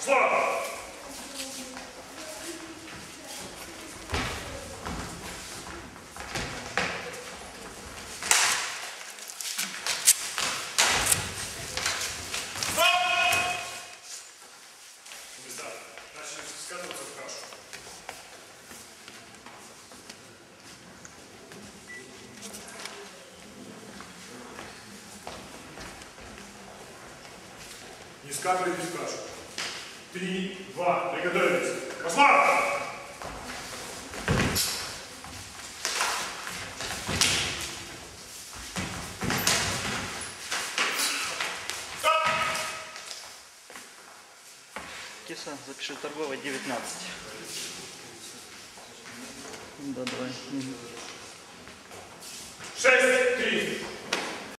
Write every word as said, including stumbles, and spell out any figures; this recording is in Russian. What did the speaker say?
Пошла! Не скатывайтесь в кашу. Три, два, приготовились. Пошла! Киса, запиши торговая девятнадцать. Да, давай. Шесть.